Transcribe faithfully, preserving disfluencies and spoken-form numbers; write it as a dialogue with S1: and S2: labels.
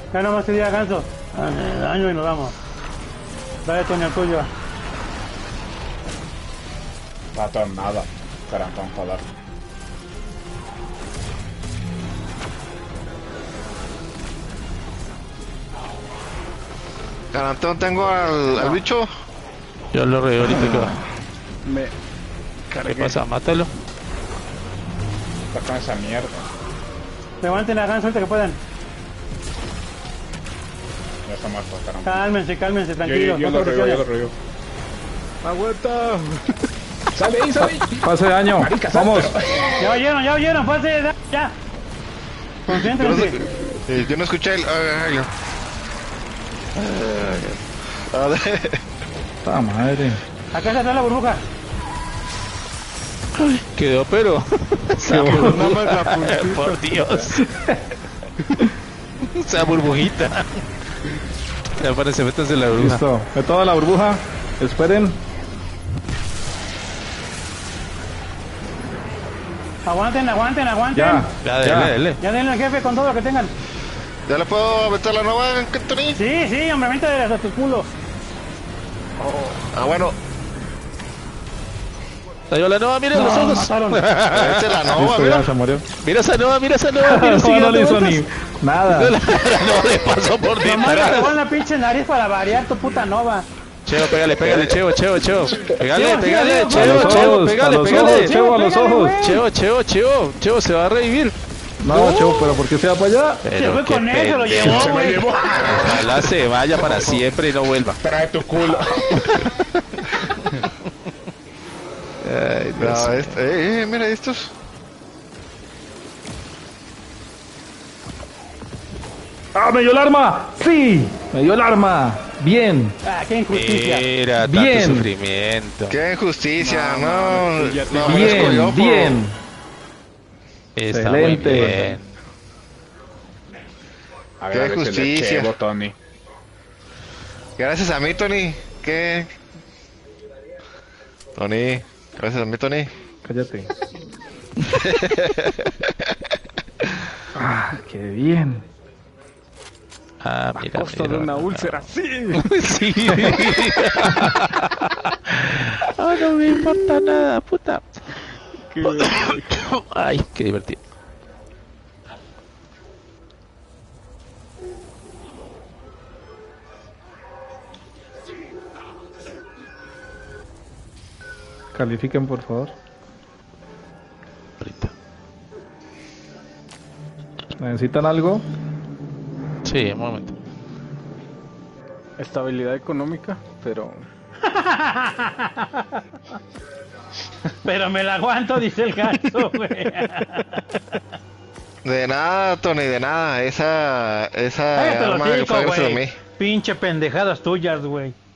S1: Ya nomás te diga ganso. Daño y nos vamos. Dale, Tony, al tuyo.
S2: Rato nada. Garantón joder.
S3: Garantón, tengo al, al bicho.
S4: Yo lo reo ahorita.
S2: Me
S4: ¿Qué
S2: cargué.
S4: pasa? Mátalo.
S2: Está con esa mierda.
S1: Levanten la ganso ahorita que puedan.
S2: Ya está muerto, caramba.
S1: Cálmense, cálmense,
S2: Yo,
S1: tranquilos.
S2: yo, yo
S1: no
S2: lo río, yo lo
S1: presiones.
S2: río. ¡Aguanta! ¡Sale ahí, sale ahí!
S5: Pase de daño.
S2: Marica,
S5: Vamos.
S2: sal,
S1: Ya oyeron, ya oyeron, pase, ya. ya.
S3: Yo no,
S1: Concéntrense.
S3: eh, yo no escuché el... Ay, ay, ay. A ver.
S5: ¡Ta madre!
S1: Acá está atrás la burbuja.
S4: Quedó, pero.
S3: Nada más la puntita.
S4: Por Dios. Esa burbujita. Ya parece, métanse en la burbuja.
S5: Listo. De toda la burbuja. Esperen.
S1: Aguanten, aguanten, aguanten.
S5: Ya.
S4: Ya, dele,
S5: Ya.
S4: dele.
S1: Ya denle al jefe con todo lo que tengan.
S3: ¿Ya le puedo aventar la nueva, Anthony?
S1: Sí, sí, hombre, vente hasta tu culo.
S3: Ah, bueno.
S4: Salió la nova, mira los
S1: No,
S4: ojos.
S1: mataron.
S3: Esta es la nova,
S5: Listo,
S3: mira.
S5: ya se murió.
S4: Mira esa nova, mira esa nova. Mira,
S5: No,
S4: sigue
S5: no
S4: dando
S5: le hizo
S4: vueltas.
S5: ni nada.
S4: La nova le pasó por
S1: Nomás te
S4: detrás.
S1: pegó en la pinche nariz para variar tu puta nova.
S4: Cheo, pégale, pégale, Cheo, Cheo, Cheo. Pégale,
S1: Cheo,
S4: pégale,
S1: Cheo,
S4: Cheo,
S5: a los
S4: Cheo,
S5: ojos,
S4: pégale,
S5: a los
S4: pégale.
S5: ojos, Cheo, a los
S1: pégale,
S5: ojos.
S1: güey.
S4: Cheo, Cheo, Cheo, Cheo, se va a revivir.
S5: No, Cheo, pero ¿por qué se va para allá?
S1: Se
S4: Pero
S1: fue
S4: qué
S1: con él, se lo
S4: pendejo.
S1: llevó,
S2: Se lo
S1: güey.
S2: llevó.
S4: Ojalá se vaya para siempre y no vuelva.
S2: Trae tu culo.
S4: Ay, no
S3: No,
S4: sé.
S3: este, eh, eh, mira estos.
S5: ¡Ah, me dio el arma! ¡Sí! ¡Me dio el arma! ¡Bien!
S1: Ah, qué injusticia.
S4: Mira, tanto
S5: Bien.
S4: sufrimiento.
S3: Qué injusticia, no.
S2: no, ya te-
S3: No, merezco yo
S5: ¡Bien!
S3: por-
S5: ¡Bien!
S4: Está muy
S5: Excelente.
S4: bien.
S2: A ver,
S3: Qué
S2: a ver si le
S3: justicia.
S2: chevo, Tony.
S3: Gracias a mí, Tony. ¿Qué? Tony. Gracias a mí, Tony.
S5: Cállate. ¡Ah, qué bien!
S4: Ah, mira,
S2: Costo
S4: mira.
S2: de una úlcera, sí.
S4: Sí. Ah, no me importa nada, puta. Ay, qué divertido.
S5: Califiquen, por favor.
S4: Ahorita.
S5: ¿Necesitan algo?
S4: Sí, un momento.
S2: Estabilidad económica, pero...
S1: Pero me la aguanto, dice el ganso, güey.
S3: De nada, Tony, de nada. Esa. Esa
S1: Cállate los
S3: arma que
S1: hocico,
S3: fue gracias a
S1: güey.
S3: mí.
S1: Pinche pendejadas tuyas, güey.